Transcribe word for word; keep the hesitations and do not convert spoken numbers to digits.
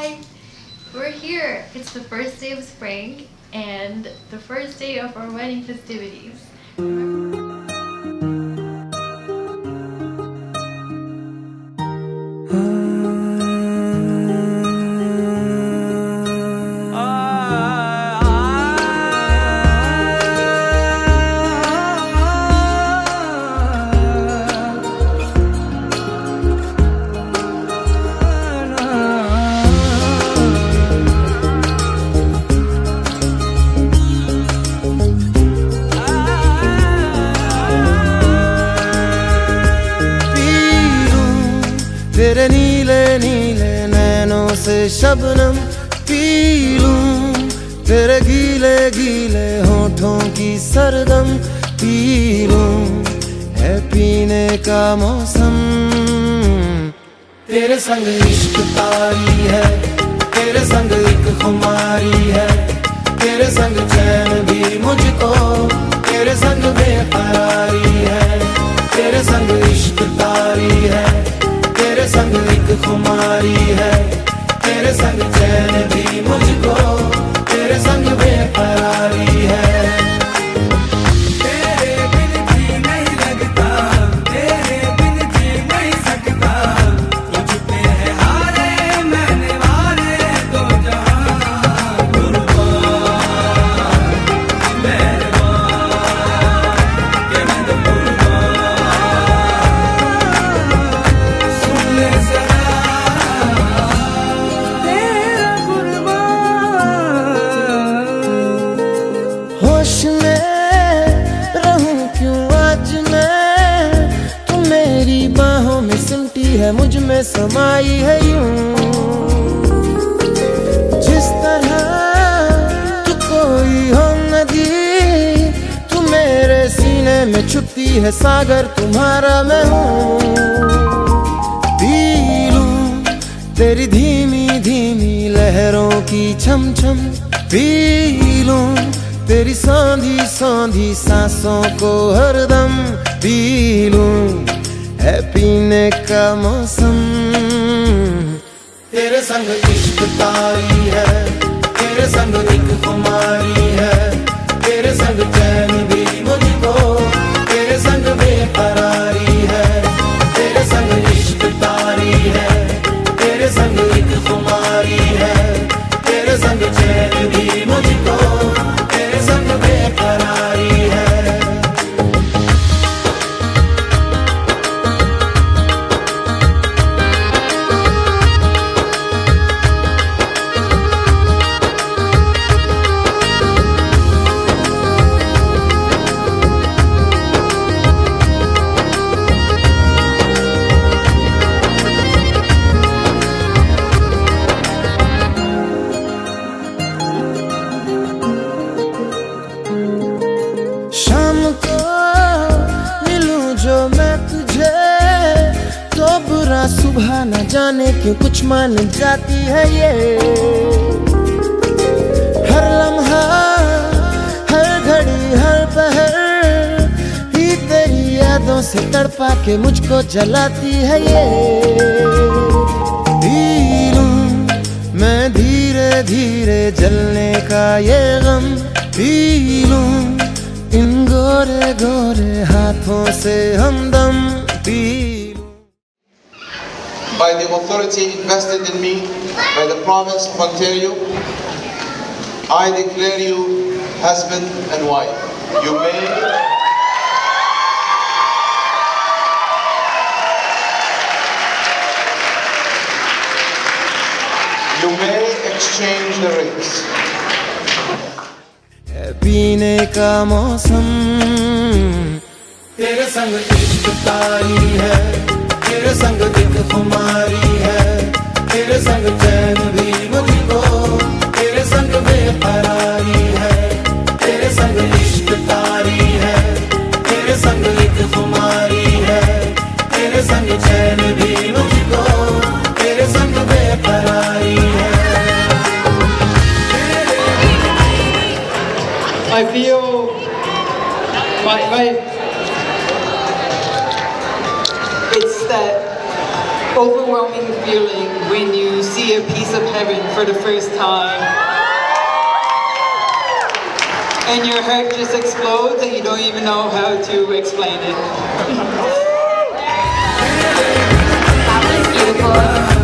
Hi! We're here. It's the first day of spring and the first day of our wedding festivities. तेरे नीले नीले नैनों से Shabnam P लूं, तेरे गीले गीले होठों की सरगम पी लूं, है पीने का मौसम। तेरे संग इश्क तारी है, तेरे संग एक खुमारी है, तेरे संग चैन भी मुझको, तेरे संग बेकरारी है। तेरे संग इश्क तारी है, तेरे संग एक खुमारी है, तेरे संग चैन भी मुझको, तेरे संग बेकरारी है। तेरे बिन जी नहीं लगता, तेरे बिन जी नहीं सकता, तुझ पे है हारे मैंने वारे दो जहां। कुर्बान मेहरबान के मैं कुर्बान, होश में रहूं क्यों आज मैं, तू मेरी बाहों में सिमटी है, मुझ में समाई है यूं। जिस तरह तू कोई हो नदी, तू मेरे सीने में छुपती है सागर, तुम्हारा मैं हूँ। पी लूं तेरी धीमी धीमी लहरों की छम छम, पी लूं तेरी सांधी सांधी सांसों को हरदम, पी लूं है पीने का मौसम। तेरे संग इश्क तारी है, तेरे संग एक खुमारी है, तेरे संग चैन भी मुझको, तेरे संग बेकरारी है। तेरे संग इश्क तारी है, तेरे संग एक खुमारी है, तेरे संग चैन भी मुझको, तेरे संग बेकरारी है। शाम को मिलूं जो मैं तुझे, तो बुरा सुबह न जाने क्यों कुछ मान जाती है ये। हर लम्हा हर घड़ी हर पहर ही तेरी यादों से तड़पा के मुझको जलाती है ये। पी लूं मैं धीरे धीरे जलने का ये गम, पी लूं इन गोरे गोरे हाथों से हमदम, पी लूं। By the authority invested in me by the province of Ontario, I declare you husband and wife. You may you may exchange the rings. पीने का मौसम। तेरे संग इश्क तारी है, तेरे संग एक खुमारी है, तेरे संग चैन भी मुझको, तेरे संग बेकरारी है। तेरे संग इश्क तारी है, तेरे संग एक खुमारी है, तेरे संग चैन भी मुझको, तेरे संग बेकरारी है। I feel my, my it's that overwhelming feeling when you see a piece of heaven for the first time and your heart just explodes and you don't even know how to explain it. That was beautiful.